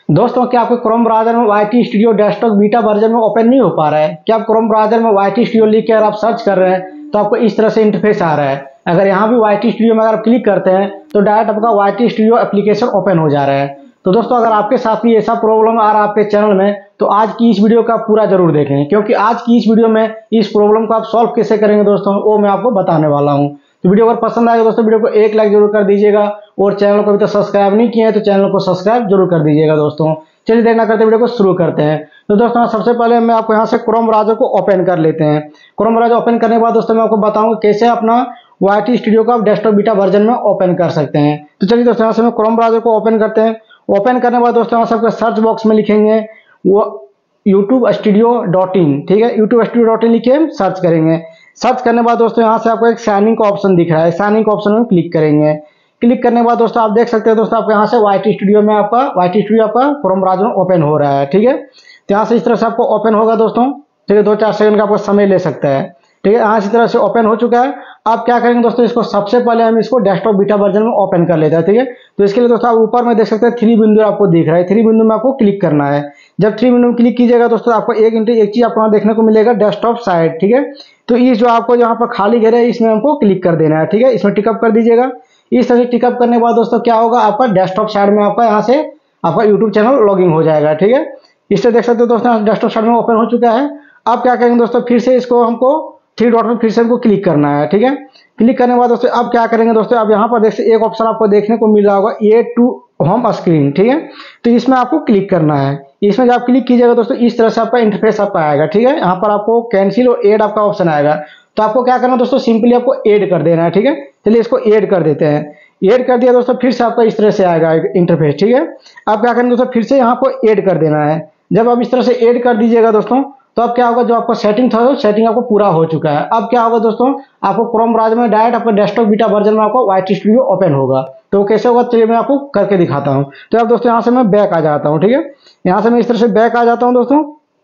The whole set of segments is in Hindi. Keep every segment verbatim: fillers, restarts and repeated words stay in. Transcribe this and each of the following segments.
दोस्तों, क्या आपके क्रोम ब्राउज़र में Y T studio desktop beta version में ओपन नहीं हो पा रहा है? क्या आप क्रोम ब्राउज़र में वाई टी स्टूडियो लिख के अगर आप सर्च कर रहे हैं तो आपको इस तरह से इंटरफेस आ रहा है। अगर यहाँ भी वाई टी स्टूडियो में अगर आप क्लिक करते हैं तो डायरेक्ट आपका Y T studio application open हो जा रहा है। तो दोस्तों, अगर आपके साथ भी ऐसा प्रॉब्लम आ रहा है आपके चैनल में तो आज की इस वीडियो का पूरा जरूर देखें, क्योंकि आज की इस वीडियो में इस प्रॉब्लम को आप सॉल्व कैसे करेंगे दोस्तों, वो मैं आपको बताने वाला हूँ। तो वीडियो अगर पसंद आएगा दोस्तों, वीडियो को एक लाइक जरूर कर दीजिएगा और चैनल को अभी तक सब्सक्राइब नहीं किया है तो चैनल को सब्सक्राइब जरूर कर दीजिएगा दोस्तों। चलिए देर ना करते वीडियो को शुरू करते हैं। तो दोस्तों, सबसे पहले मैं आपको यहाँ से क्रोम ब्राउज़र को ओपन कर लेते हैं। क्रोम ब्राउज़र ओपन करने के बाद दोस्तों मैं आपको बताऊंगा कैसे अपना वाई टी स्टूडियो को आप डेस्कटॉप बीटा वर्जन में ओपन कर सकते हैं। तो चलिए दोस्तों, यहाँ से मैं क्रोम ब्राउज़र को ओपन करते हैं। ओपन करने के बाद दोस्तों यहाँ से आपके सर्च बॉक्स में लिखेंगे वो यूट्यूब स्टूडियो डॉट इन, ठीक है, यूट्यूब स्टूडियो डॉट इन लिखे सर्च करेंगे। सर्च करने के बाद दोस्तों यहाँ से आपको एक साइनिंग का ऑप्शन दिख रहा है, साइनिंग का ऑप्शन में क्लिक करेंगे। क्लिक करने के बाद दोस्तों आप देख सकते हैं दोस्तों आपको यहाँ से वाई टी स्टूडियो में आपका वाई टी स्टूडियो आपका क्रोम ब्राउज़र में ओपन हो रहा है, ठीक है। तो यहाँ से इस तरह से आपको ओपन होगा दोस्तों, ठीक है, दो चार सेकंड का आपको समय ले सकता है, ठीक है। यहाँ इसी तरह से ओपन हो चुका है। आप क्या करेंगे दोस्तों, इसको सबसे पहले हम इसको डेस्कटॉप बीटा वर्जन में ओपन कर लेते हैं, ठीक है। तो इसके लिए दोस्तों आप ऊपर में देख सकते हैं थ्री बिंदु आपको दिख रहा है, थ्री बिंदु में आपको क्लिक करना है। जब थ्री बिंदु में क्लिक कीजिएगा दोस्तों आपको एक इंटर एक चीज आपको देखने को मिलेगा, डेस्कटॉप साइड, ठीक है। तो ये जो आपको यहाँ पर खाली घेर है इसमें हमको क्लिक कर देना है, ठीक है। इसमें टिकअप कर दीजिएगा। इस तरह से टिकअप करने के बाद दोस्तों क्या होगा, आपका डेस्कटॉप साइड में आपका यहाँ से आपका यूट्यूब चैनल लॉगिन हो जाएगा, ठीक है। इससे देख सकते हो दोस्तों डेस्कटॉप साइड में ओपन हो चुका है। अब क्या करेंगे दोस्तों, फिर से इसको हमको थ्री डॉट में फिर से हमको क्लिक करना है, ठीक है। क्लिक करने के बाद दोस्तों अब क्या करेंगे दोस्तों, अब यहाँ पर देखिए एक ऑप्शन आपको देखने को मिल रहा होगा ए टू होम स्क्रीन, ठीक है। तो इसमें आपको क्लिक करना है। इसमें जब आप क्लिक कीजिएगा दोस्तों इस तरह से आपका इंटरफेस आपका आएगा, ठीक है। यहाँ पर आपको कैंसिल और एड आपका ऑप्शन आएगा। तो आपको क्या करना है दोस्तों, सिंपली आपको एड कर देना है, ठीक है। चलिए इसको एड कर देते हैं। एड कर दिया दोस्तों, फिर से आपका इस तरह से आएगा इंटरफेस, ठीक है। अब क्या करेंगे दोस्तों, फिर से यहाँ को एड कर देना है। जब आप इस तरह से एड कर दीजिएगा दोस्तों तो अब क्या होगा, जो आपका सेटिंग था सेटिंग आपको पूरा हो चुका है। अब क्या होगा दोस्तों, आपको क्रोम ब्राउज़र में डायरेक्ट आपको डेस्कटॉप बीटा वर्जन में आपको वाई टी स्टूडियो ओपन होगा। तो कैसे होगा चलिए मैं आपको करके दिखाता हूँ। तो अब दोस्तों यहाँ से मैं बैक आ जाता हूँ, ठीक है। यहाँ से मैं इस तरह से बैक आ जाता हूँ दोस्तों।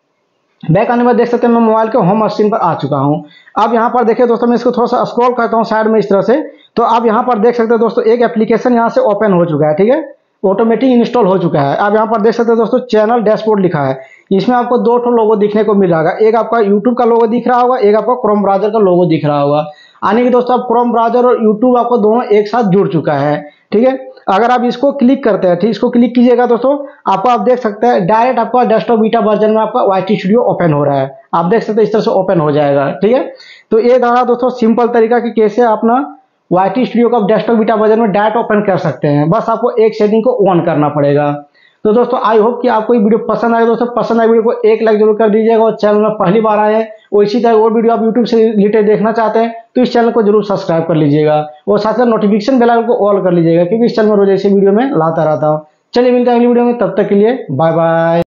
बैक आने के बाद देख सकते हैं मैं मोबाइल के होम स्क्रीन पर आ चुका हूँ। अब यहाँ पर देखिए दोस्तों मैं इसको थोड़ा सा स्क्रॉल करता हूँ साइड में इस तरह से। तो अब यहाँ पर देख सकते हैं दोस्तों एक एप्लीकेशन यहाँ से ओपन हो चुका है, ठीक है, ऑटोमेटिक इंस्टॉल हो चुका है। अब यहाँ पर देख सकते हैं दोस्तों चैनल डैशबोर्ड लिखा है। इसमें आपको दो ठो लोगो दिखने को मिल रहा होगा, एक आपका यूट्यूब का लोगो दिख रहा होगा, एक आपका क्रोम ब्राउज़र का लोगो दिख रहा होगा। आने की दोस्तों अब क्रोम ब्राउज़र और यूट्यूब आपको दोनों एक साथ जुड़ चुका है, ठीक है। अगर आप इसको क्लिक करते हैं, ठीक, इसको क्लिक कीजिएगा दोस्तों आपको आप देख सकते हैं डायरेक्ट आपका डेस्कटॉप बीटा वर्जन में आपका वाई टी स्टूडियो ओपन हो रहा है। आप देख सकते हैं इस तरह से ओपन हो जाएगा, ठीक है। तो ये रहा दोस्तों सिंपल तरीका कि कैसे अपना वाई टी स्टूडियो को आप डेस्कटॉप बीटा वर्जन में डायरेक्ट ओपन कर सकते हैं। बस आपको एक सेटिंग को ऑन करना पड़ेगा। तो दोस्तों आई होप कि आपको ये वीडियो पसंद आए। दोस्तों पसंद आए वीडियो को एक लाइक जरूर कर दीजिएगा और चैनल में पहली बार आए हैं और इसी तरह और वीडियो आप यूट्यूब से रिलेटेड देखना चाहते हैं तो इस चैनल को जरूर सब्सक्राइब कर लीजिएगा और साथ साथ नोटिफिकेशन बेल आइकन को ऑल कर लीजिएगा, क्योंकि इस चैनल में रोज ऐसे वीडियो में लाता रहता हूँ। चलिए मिलते हैं अगली वीडियो में, तब तक के लिए बाय बाय।